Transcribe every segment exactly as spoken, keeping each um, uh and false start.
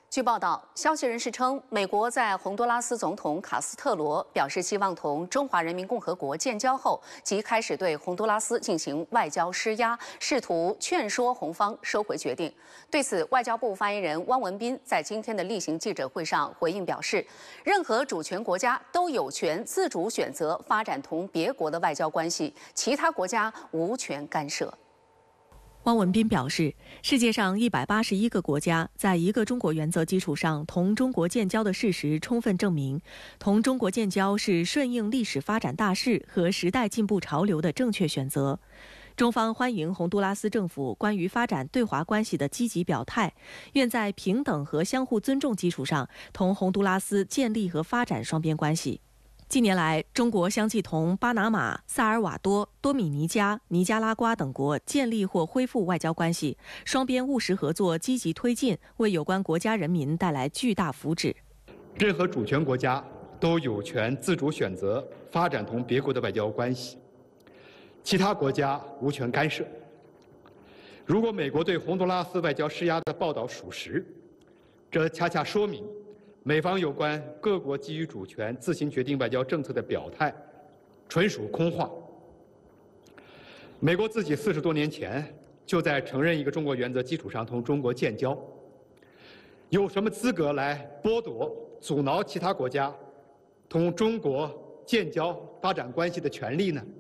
据报道，消息人士称，美国在洪都拉斯总统卡斯特罗表示希望同中华人民共和国建交后，即开始对洪都拉斯进行外交施压，试图劝说洪方收回决定。对此，外交部发言人汪文斌在今天的例行记者会上回应表示，任何主权国家都有权自主选择发展同别国的外交关系，其他国家无权干涉。 汪文斌表示，世界上一百八十一个国家在一个中国原则基础上同中国建交的事实充分证明，同中国建交是顺应历史发展大势和时代进步潮流的正确选择。中方欢迎洪都拉斯政府关于发展对华关系的积极表态，愿在平等和相互尊重基础上同洪都拉斯建立和发展双边关系。 近年来，中国相继同巴拿马、萨尔瓦多、多米尼加、尼加拉瓜等国建立或恢复外交关系，双边务实合作积极推进，为有关国家人民带来巨大福祉。 任何主权国家都有权自主选择发展同别国的外交关系，其他国家无权干涉。如果美国对洪都拉斯外交施压的报道属实，这恰恰说明 美方有关各国基于主权自行决定外交政策的表态，纯属空话。美国自己四十多年前就在承认一个中国原则基础上同中国建交，有什么资格来剥夺、阻挠其他国家同中国建交发展关系的权利呢？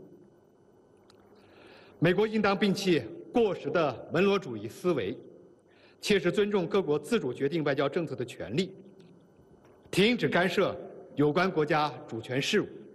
美国应当摒弃过时的门罗主义思维，切实尊重各国自主决定外交政策的权利， 停止干涉有关国家主权事务，